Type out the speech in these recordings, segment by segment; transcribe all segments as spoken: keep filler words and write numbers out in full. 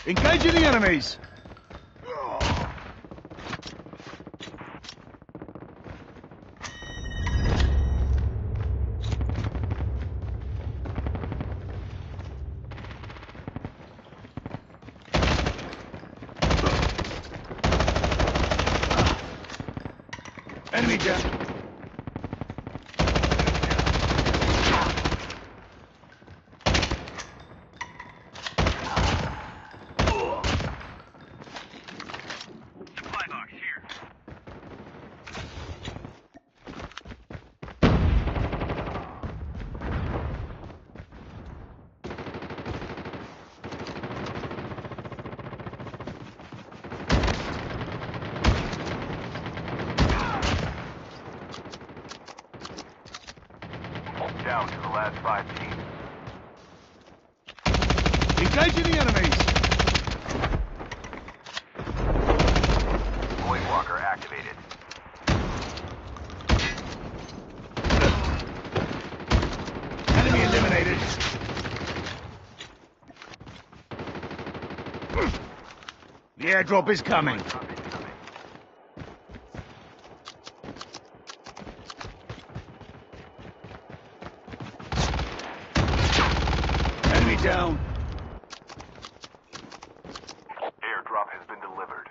Engaging the enemies! Enemy down. Down to the last five teams. Engaging the enemies! Void Walker activated. Enemy eliminated. The airdrop is coming. Enemy down. Airdrop has been delivered.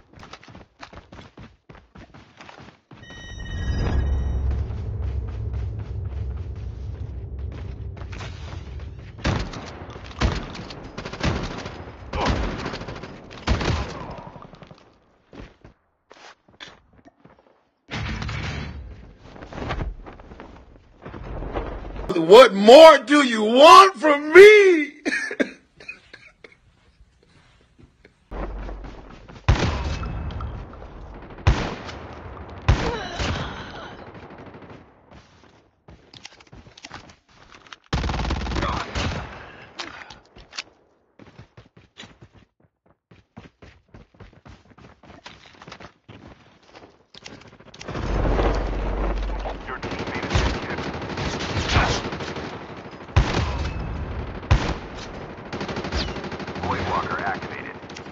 What more do you want from me? Your teammate has been killed. Void Walker activated.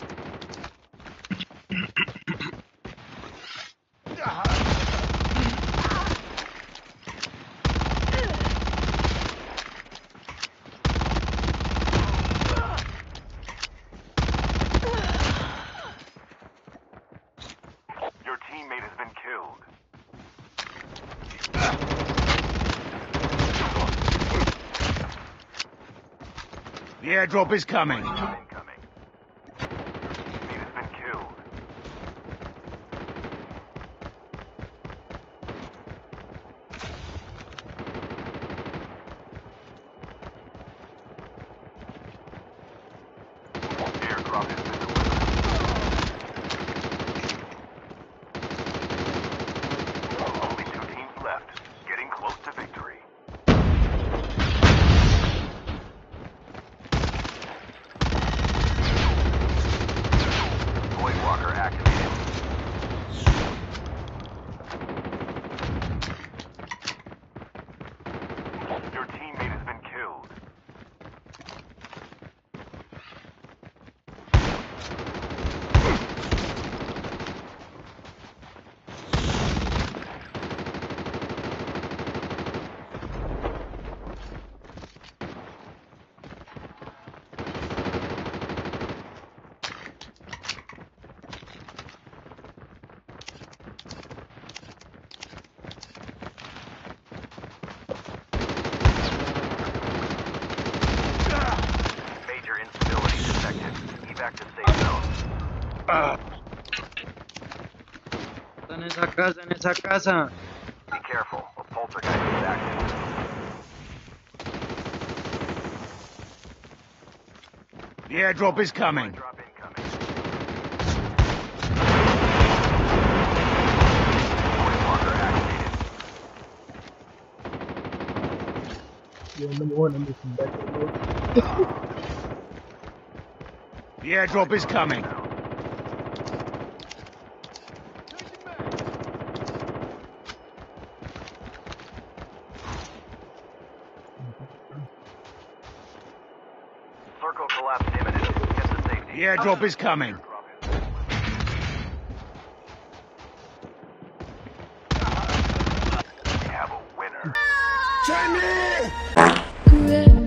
Your teammate has been killed. The airdrop is coming. Incoming. Teammate has been killed. Airdrop has been delivered. Only two teams left. Getting close to victory. Void Walker activated. Your teammate has been killed. Major instability detected. Evac to safe zone. Está en esa casa, en esa casa. Be careful. A poltergeist is active. The airdrop is coming. Drop incoming. Void Walker activated. The airdrop is coming. Circle collapse imminent. Get to safety. team. The airdrop is coming. We have a winner. Chinese!